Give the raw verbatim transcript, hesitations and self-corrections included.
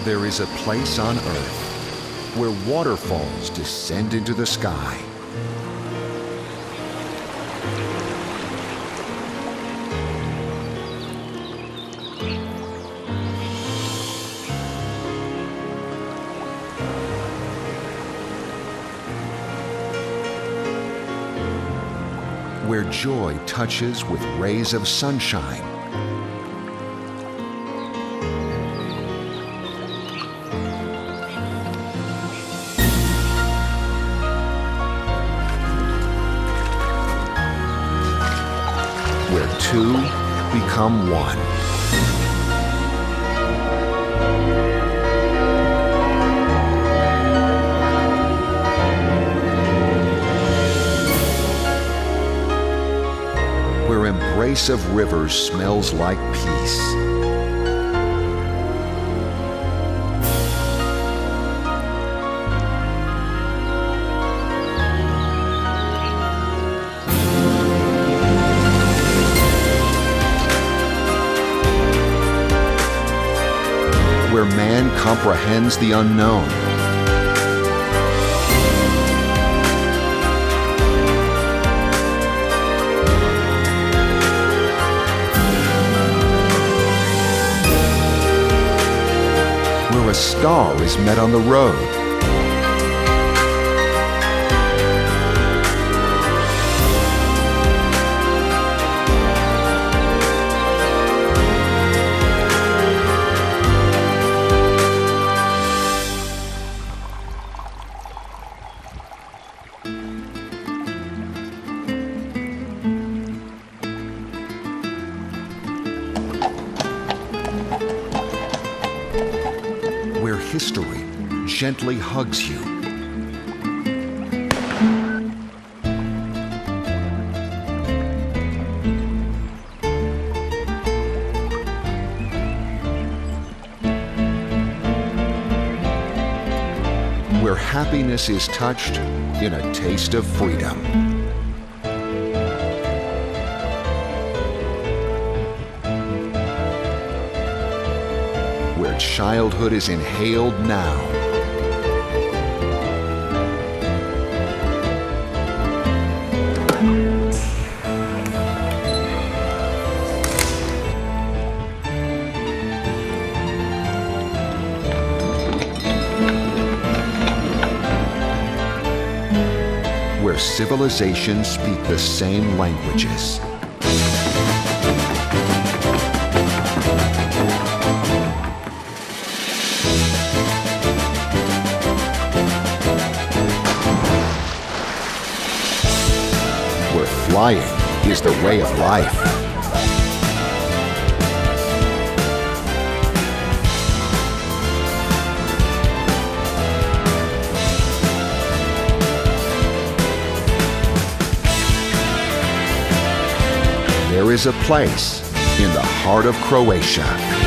There is a place on earth where waterfalls descend into the sky. Where joy touches with rays of sunshine. Where two become one. Where embrace of rivers smells like peace. Where man comprehends the unknown. Where a star is met on the road. Where history gently hugs you. Where happiness is touched in a taste of freedom. Where childhood is inhaled now. Where civilizations speak the same languages. Where flying is the way of life. There is a place in the heart of Croatia.